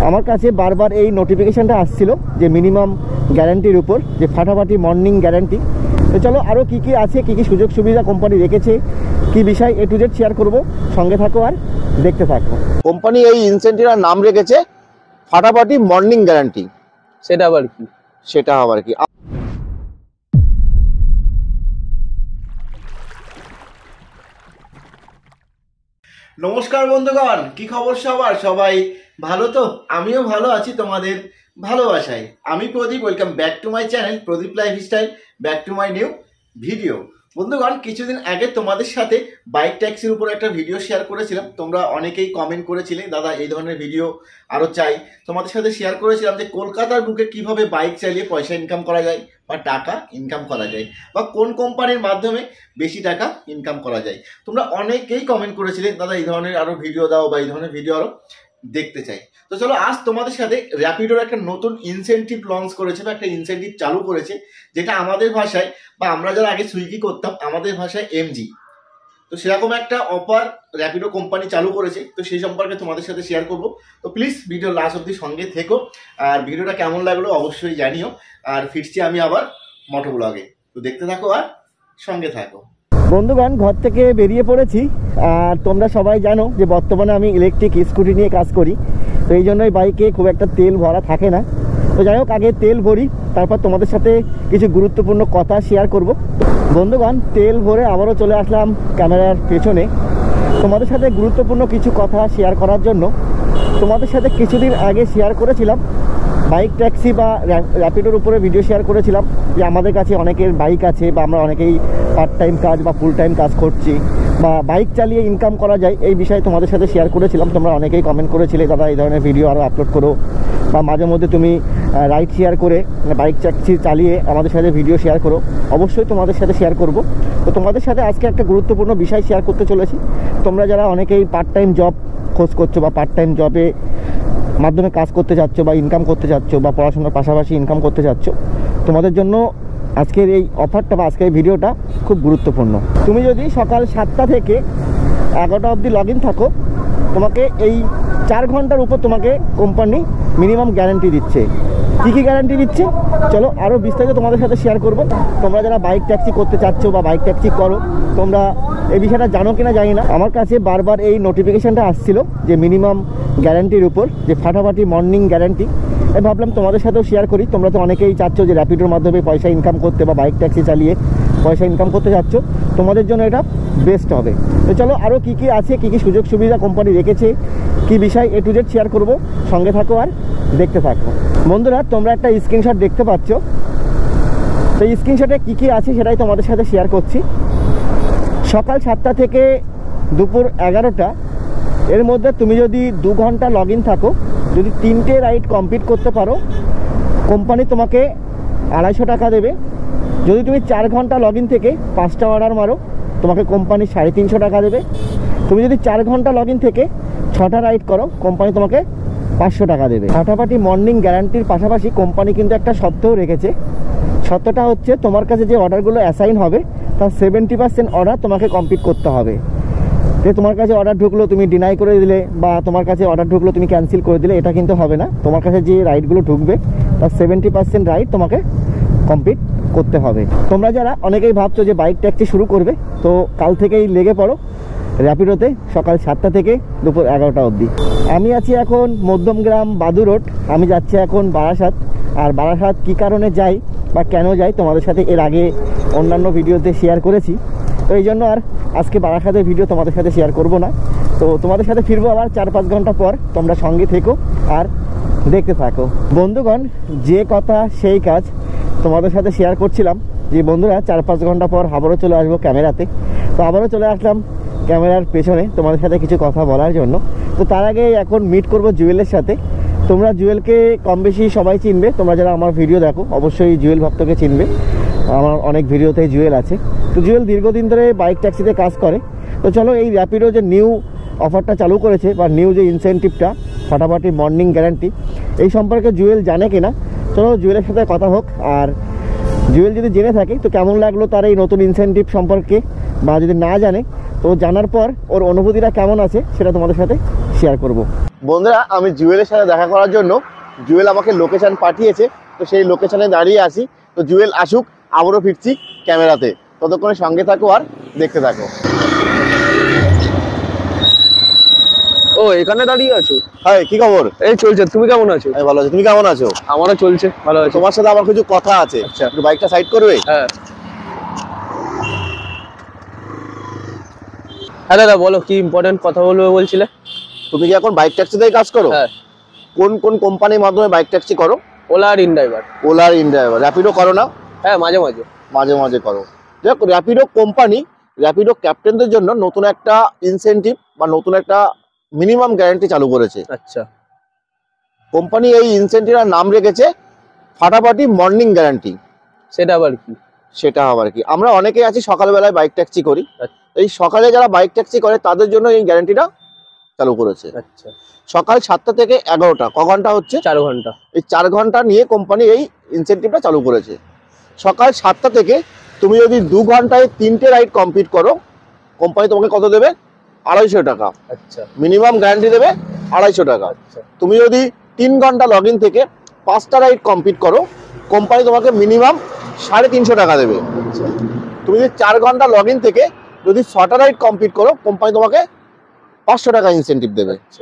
আমার কাছে বারবার এই নোটিফিকেশনটা আসছিল যে মিনিমাম গ্যারান্টির উপর, যে ফাটাফাটি মর্নিং গ্যারান্টি। তো চলো আরও কী কী আছে, কী কী সুযোগ সুবিধা কোম্পানি রেখেছে, কী বিষয় A to Z শেয়ার করব, সঙ্গে থাকো আর দেখতে থাকো। কোম্পানি এই ইনসেন্টিভের নাম রেখেছে ফাটাফাটি মর্নিং গ্যারান্টি। সেটা আবার কি? সেটা আবার কি? নমস্কার বন্ধুগণ, কি খবর সবার? সবাই ভালো তো? আমিও ভালো আছি তোমাদের ভালোবাসায়। আমি Pradip, welcome back to my channel Pradip lifestyle, back to my new video. বন্ধুগণ, কিছুদিন আগে তোমাদের সাথে বাইক ট্যাক্সির উপর একটা ভিডিও শেয়ার করেছিলাম। তোমরা অনেকেই কমেন্ট করেছিলে দাদা এই ধরনের ভিডিও আরও চাই। তোমাদের সাথে শেয়ার করেছিলাম যে কলকাতার বুকে কিভাবে বাইক চালিয়ে পয়সা ইনকাম করা যায় বা টাকা ইনকাম করা যায়, বা কোন কোম্পানির মাধ্যমে বেশি টাকা ইনকাম করা যায়। তোমরা অনেকেই কমেন্ট করেছিলে দাদা এই ধরনের আরও ভিডিও দাও বা এই ধরনের ভিডিও আরও দেখতে চাই। তো চলো আজ তোমাদের সাথে র্যাপিডোর একটা নতুন ইনসেন্টিভ লঞ্চ করেছে বা একটা ইনসেন্টিভ চালু করেছে, যেটা আমাদের ভাষায় বা আমরা যারা আগে সুইগি করতাম আমাদের ভাষায় MG। তো সেরকম একটা অফার র্যাপিডো কোম্পানি চালু করেছে, তো সেই সম্পর্কে তোমাদের সাথে শেয়ার করব। তো প্লিজ ভিডিও লাস্ট অবধি সঙ্গে থেকো, আর ভিডিওটা কেমন লাগলো অবশ্যই জানিও। আর ফিরছি আমি আবার মোটো ব্লগে, তো দেখতে থাকো আর সঙ্গে থাকো। বন্ধুগণ, ঘর থেকে বেরিয়ে পড়েছি। আর তোমরা সবাই জানো যে বর্তমানে আমি ইলেকট্রিক স্কুটি নিয়ে কাজ করি, তো এই জন্যই বাইকে খুব একটা তেল ভরা থাকে না। তো যাই হোক, আগে তেল ভরি, তারপর তোমাদের সাথে কিছু গুরুত্বপূর্ণ কথা শেয়ার করব। বন্ধুগণ, তেল ভরে আবারও চলে আসলাম ক্যামেরার পেছনে তোমাদের সাথে গুরুত্বপূর্ণ কিছু কথা শেয়ার করার জন্য। তোমাদের সাথে কিছুদিন আগে শেয়ার করেছিলাম বাইক ট্যাক্সি বা র্যাপিডোর উপরে ভিডিও শেয়ার করেছিলাম যে আমাদের কাছে অনেকের বাইক আছে বা আমরা অনেকেই পার্ট টাইম কাজ বা ফুল টাইম কাজ করছি বা বাইক চালিয়ে ইনকাম করা যায়, এই বিষয়ে তোমাদের সাথে শেয়ার করেছিলাম। তোমরা অনেকেই কমেন্ট করেছিলে দাদা এই ধরনের ভিডিও আরও আপলোড করো, বা মাঝে মধ্যে তুমি রাইড শেয়ার করে বাইক ট্যাক্সি চালিয়ে আমাদের সাথে ভিডিও শেয়ার করো। অবশ্যই তোমাদের সাথে শেয়ার করব। তো তোমাদের সাথে আজকে একটা গুরুত্বপূর্ণ বিষয় শেয়ার করতে চলেছি। তোমরা যারা অনেকেই পার্ট টাইম জব খোঁজ করছো বা পার্ট টাইম জবে মাধ্যমে কাজ করতে যাচ্ছ বা ইনকাম করতে যাচ্ছ বা পড়াশোনার পাশাপাশি ইনকাম করতে যাচ্ছ, তোমাদের জন্য আজকের এই অফারটা বা আজকের এই ভিডিওটা খুব গুরুত্বপূর্ণ। তুমি যদি সকাল 7টা থেকে 11টা অবধি লগ ইন থাকো, তোমাকে এই 4 ঘন্টার উপর তোমাকে কোম্পানি মিনিমাম গ্যারান্টি দিচ্ছে। কী কী গ্যারান্টি দিচ্ছে চলো আরও বিস্তারিত তোমাদের সাথে শেয়ার করব। তোমরা যারা বাইক ট্যাক্সি করতে চাচ্ছ বা বাইক ট্যাক্সি করো, তোমরা এই বিষয়টা জানো কিনা জানি না। আমার কাছে বারবার এই নোটিফিকেশানটা আসছিল যে মিনিমাম গ্যারান্টির উপর, যে ফাটাফাটি মর্নিং গ্যারান্টি। ভাবলাম তোমাদের সাথেও শেয়ার করি। তোমরা তো অনেকেই চাচ্ছ যে র্যাপিডোর মাধ্যমে পয়সা ইনকাম করতে বা বাইক ট্যাক্সি চালিয়ে পয়সা ইনকাম করতে চাচ্ছ, তোমাদের জন্য এটা বেস্ট হবে। তো চলো আরও কী কী আছে, কী কী সুযোগ সুবিধা কোম্পানি রেখেছে, কী বিষয় A to Z শেয়ার করব, সঙ্গে থাকো আর দেখতে থাকো। বন্ধুরা, তোমরা একটা স্ক্রিনশট দেখতে পাচ্ছ, তো এই স্ক্রিনশটে কী কী আছে সেটাই তোমাদের সাথে শেয়ার করছি। সকাল 7টা থেকে দুপুর 11টা এর মধ্যে তুমি যদি 2 ঘন্টা লগ ইন থাকো, যদি 3টে রাইড কমপ্লিট করতে পারো, কোম্পানি তোমাকে 250 টাকা দেবে। যদি তুমি 4 ঘন্টা লগ ইন থেকে 5টা অর্ডার মারো, তোমাকে কোম্পানি 350 টাকা দেবে। তুমি যদি 4 ঘন্টা লগ ইন থেকে 6টা রাইড করো, কোম্পানি তোমাকে 500 টাকা দেবে। ফাটাফাটি মর্নিং গ্যারান্টির পাশাপাশি কোম্পানি কিন্তু একটা শর্তও রেখেছে। শর্তটা হচ্ছে তোমার কাছে যে অর্ডারগুলো অ্যাসাইন হবে তার 70% অর্ডার তোমাকে কমপ্লিট করতে হবে। যে তোমার কাছে অর্ডার ঢুকলো তুমি ডিনাই করে দিলে, বা তোমার কাছে অর্ডার ঢুকলো তুমি ক্যান্সেল করে দিলে, এটা কিন্তু হবে না। তোমার কাছে যে রাইডগুলো ঢুকবে তার 70% রাইড তোমাকে কমপ্লিট করতে হবে। তোমরা যারা অনেকেই ভাবছো যে বাইক ট্যাক্সি শুরু করবে, তো কাল থেকেই লেগে পড়ো র্যাপিডোতে সকাল 7টা থেকে দুপুর 11টা অবধি। আমি আছি এখন মধ্যমগ্রাম বাদু রোড, আমি যাচ্ছি এখন বারাসাত। আর বারাসাত কী কারণে যাই বা কেন যাই তোমাদের সাথে এর আগে অন্যান্য ভিডিওতে শেয়ার করেছি, তো এই জন্য আর আজকে বারাসাতের ভিডিও তোমাদের সাথে শেয়ার করব না। তো তোমাদের সাথে ফিরবো আবার 4-5 ঘন্টা পর। তোমরা সঙ্গে থেকো আর দেখতে থাকো। বন্ধুগণ, যে কথা সেই কাজ, তোমাদের সাথে শেয়ার করছিলাম যে বন্ধুরা 4-5 ঘন্টা পর আবারও চলে আসবো ক্যামেরাতে। তো আবারও চলে আসলাম ক্যামেরার পেছনে তোমাদের সাথে কিছু কথা বলার জন্য। তো তার আগে এখন মিট করব জুয়েলের সাথে। তোমরা জুয়েলকে কম বেশি সবাই চিনবে, তোমরা যারা আমার ভিডিও দেখো অবশ্যই জুয়েল ভক্তকে চিনবে। আমার অনেক ভিডিওতে জুয়েল আছে। তো জুয়েল দীর্ঘদিন ধরে বাইক ট্যাক্সিতে কাজ করে। তো চলো এই র্যাপিডো যে নিউ অফারটা চালু করেছে বা নিউ যে ইনসেন্টিভটা ফাটাফাটি মর্নিং গ্যারান্টি, এই সম্পর্কে জুয়েল জানে কিনা, চলো জুয়েলের সাথে কথা হোক। আর জুয়েল যদি জেনে থাকে তো কেমন লাগলো তার এই নতুন ইনসেন্টিভ সম্পর্কে, বা যদি না জানে তো জানার পর ওর অনুভূতিটা কেমন আছে সেটা তোমাদের সাথে শেয়ার করব। বন্ধুরা, আমি জুয়েলের সাথে দেখা করার জন্য জুয়েল আমাকে লোকেশন পাঠিয়েছে, তো সেই লোকেশনে দাঁড়িয়ে আছি। তো জুয়েল আসুক, আবারও ফিরছি ক্যামেরাতে। ততক্ষণে সঙ্গে থাকো আর দেখতে থাকো। ও, এখানে দাঁড়িয়ে আছো? হ্যাঁ, কি খবর? এই চলছে, তুমি কেমন আছো? আমি ভালো আছি, তুমি কেমন আছো? আমারও চলছে, ভালো আছে। তোমার সাথে আমার কিছু কথা আছে। আচ্ছা। একটু বাইকটা সাইড করবে? হ্যাঁ হ্যাঁ দাদা, বলো কি ইম্পর্টেন্ট কথা বলবে বলছিলে? তুমি কি এখন বাইক ট্যাক্সিতে কাজ করো? হ্যাঁ, কোন কোন কোম্পানির মাধ্যমে বাইক ট্যাক্সি করো? ওলা আর ইনড্রাইভার। ওলা আর ইনড্রাইভার। র্যাপিডো করো না? হ্যাঁ, মাঝে মাঝে। মাঝে মাঝে করো। দেখ, র্যাপিডো কোম্পানি র্যাপিডো ক্যাপ্টেনদের জন্য নতুন একটা ইনসেনটিভ বা নতুন একটা মিনিমাম গ্যারান্টি চালু করেছে। আচ্ছা, কোম্পানি এই ইনসেনটিভের নাম রেখেছে ফাটাফাটি মর্নিং গ্যারান্টি। সেটা আবার কি? সেটা আবার কি, আমরা অনেকেই আছি সকালবেলায় বাইক ট্যাক্সি করি। আচ্ছা। এই সকালে যারা বাইক ট্যাক্সি করে তাদের জন্য এই গ্যারান্টিটা চালু করেছে। আচ্ছা, সকাল 7টা থেকে 11টা, ক ঘন্টা হচ্ছে? 4 ঘন্টা। এই 4 ঘন্টা নিয়ে কোম্পানি এই ইনসেনটিভটা চালু করেছে। সকাল 7টা থেকে তুমি যদি 2 ঘন্টায় 3টে রাইড কমপ্লিট করো, কোম্পানি তোমাকে কত দেবে? 250 টাকা। আচ্ছা মিনিমাম গ্যারান্টি দেবে 250 টাকা। আচ্ছা তুমি যদি 3 ঘন্টা লগ ইন থেকে 5টা রাইড কমপ্লিট করো, কোম্পানি তোমাকে মিনিমাম 350 টাকা দেবে। আচ্ছা তুমি যদি 4 ঘন্টা লগ ইন থেকে যদি 6টা রাইড কমপ্লিট করো, কোম্পানি তোমাকে 500 টাকা ইনসেনটিভ দেবে। আচ্ছা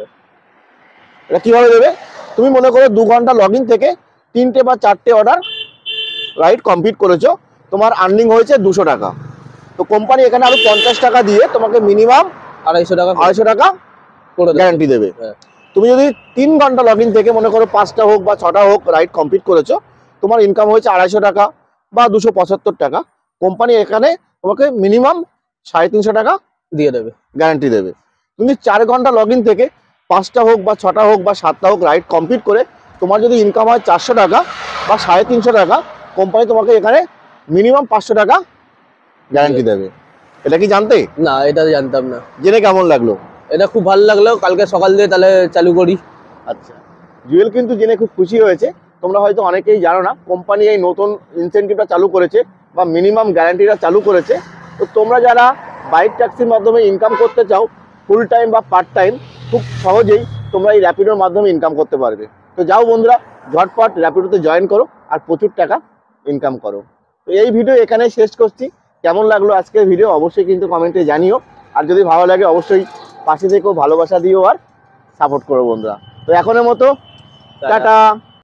এটা কিভাবে দেবে? তুমি মনে করো 2 ঘন্টা লগ ইন থেকে 3টে বা 4টে অর্ডার রাইড কমপ্লিট করেছো, তোমার আর্নিং হয়েছে 200 টাকা। তো কোম্পানি এখানে আরো 50 টাকা দিয়ে তোমাকে মিনিমাম 250 টাকা 250 টাকা করে দেবে। গ্যারান্টি দেবে। হ্যাঁ। তুমি যদি 3 ঘন্টা লগ ইন থেকে মনে করো 5টা হোক বা 6টা হোক রাইড কমপ্লিট করেছো, তোমার ইনকাম হয়েছে 250 টাকা বা 275 টাকা। কোম্পানি এখানে তোমাকে মিনিমাম 350 টাকা দিয়ে দেবে, গ্যারান্টি দেবে। তুমি 4 ঘন্টা লগ ইন থেকে 5টা হোক বা 6টা হোক বা 7টা হোক রাইড কমপ্লিট করে তোমার যদি ইনকাম হয় 400 টাকা বা 350 টাকা, কোম্পানি তোমাকে এখানে মিনিমাম 500 টাকা গ্যারান্টি দেবে। এটা কি জানতে? না এটা জানতাম না। জেনে কেমন লাগলো? এটা খুব ভালো লাগলো, কালকে সকাল দিয়ে তাহলে চালু করি। আচ্ছা, জুয়েল কিন্তু জেনে খুব খুশি হয়েছে। তোমরা হয়তো অনেকেই জানো না, কোম্পানি এই নতুন ইনসেনটিভটা চালু করেছে বা মিনিমাম গ্যারান্টিটা চালু করেছে। তো তোমরা যারা বাইক ট্যাক্সির মাধ্যমে ইনকাম করতে চাও, ফুল টাইম বা পার্ট টাইম, খুব সহজেই তোমরা এই র্যাপিডোর মাধ্যমে ইনকাম করতে পারবে। তো যাও বন্ধুরা, ঝটপট র্যাপিডোতে জয়েন করো আর প্রচুর টাকা ইনকাম করো। তো এই ভিডিও এখানে শেষ করছি। কেমন লাগলো আজকের ভিডিও অবশ্যই কিন্তু কমেন্টে জানিও। আর যদি ভালো লাগে অবশ্যই পাশে থেকেও ভালোবাসা দিও আর সাপোর্ট করো বন্ধুরা। তো এখনের মতো টাটা।